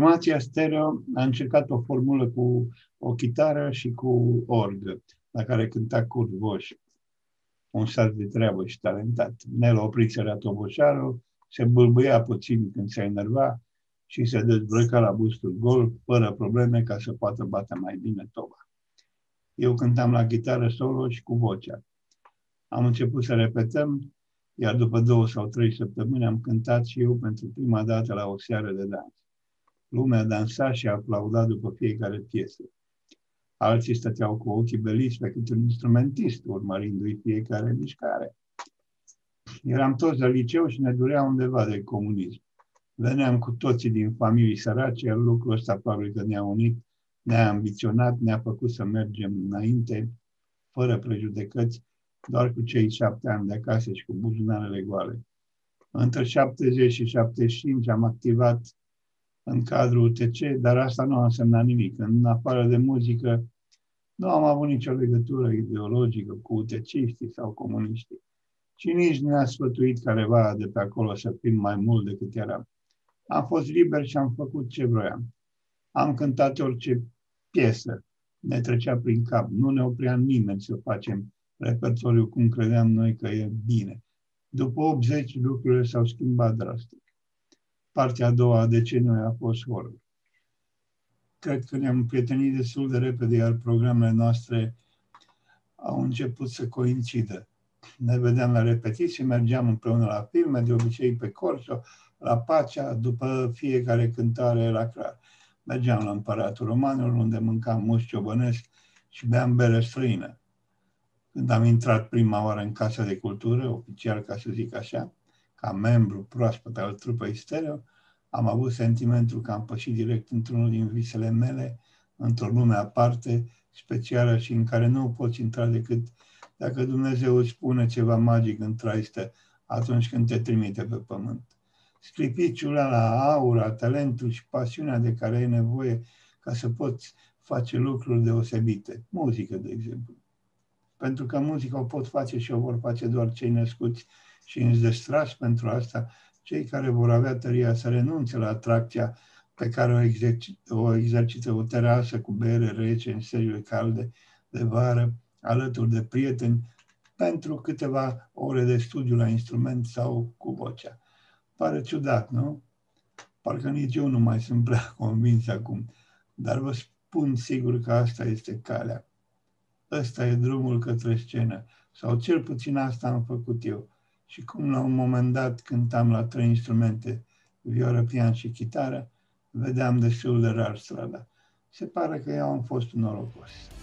Formația stereo a încercat o formulă cu o chitară și cu orgă, la care cânta Kurt Voș, un sat de treabă și talentat. Nel Oprițărea Toboșaru se bâlbâia puțin când se enerva și se dezbrăca la bustul gol, fără probleme, ca să poată bate mai bine toba. Eu cântam la chitară solo și cu vocea. Am început să repetăm, iar după 2 sau 3 săptămâni am cântat și eu pentru prima dată la o seară de dans. Lumea dansa și aplauda după fiecare piesă. Alții stăteau cu ochii beliți pe cât un instrumentist, urmărindu-i fiecare mișcare. Eram toți la liceu și ne durea undeva de comunism. Veneam cu toții din familii sărace, iar lucrul ăsta probabil că ne-a unit, ne-a ambiționat, ne-a făcut să mergem înainte, fără prejudecăți, doar cu cei 7 ani de acasă și cu buzunarele goale. Între 70 și 75 am activat în cadrul UTC, dar asta nu a însemnat nimic. În afară de muzică, nu am avut nicio legătură ideologică cu UTC-știi sau comuniștii. Și nici nu ne-a sfătuit careva de pe acolo să fim mai mult decât eram. Am fost liber și am făcut ce vroiam. Am cântat orice piesă ne trecea prin cap. Nu ne oprea nimeni să facem repertoriu cum credeam noi că e bine. După 80, lucrurile s-au schimbat drastic. Partea a doua a deceniului a fost horror. Cred că ne-am prietenit destul de repede, iar programele noastre au început să coincidă. Ne vedeam la repetiții, mergeam împreună la filme, de obicei pe Corso, la Pacea, după fiecare cântare era clar. Mergeam la Împăratul Romanilor, unde mâncam mușchi ciobănesc și beam bere străină. Când am intrat prima oară în Casa de Cultură, oficial ca să zic așa, ca membru proaspăt al trupei stereo, am avut sentimentul că am pășit direct într-unul din visele mele, într-o lume aparte, specială și în care nu poți intra decât dacă Dumnezeu îți spune ceva magic în traistă atunci când te trimite pe pământ. Sclipiciul ăla, aura, talentul și pasiunea de care ai nevoie ca să poți face lucruri deosebite. Muzică, de exemplu. Pentru că muzica o pot face și o vor face doar cei născuți și înzestrați pentru asta, cei care vor avea tăria să renunțe la atracția pe care o exercită o terasă cu bere rece în serile calde de vară, alături de prieteni, pentru câteva ore de studiu la instrument sau cu vocea. Pare ciudat, nu? Parcă nici eu nu mai sunt prea convins acum, dar vă spun sigur că asta este calea. Ăsta e drumul către scenă, sau cel puțin asta am făcut eu. Și cum la un moment dat cântam la 3 instrumente, violă, pian și chitară, vedeam destul de rar strada. Se pare că eu am fost un norocos.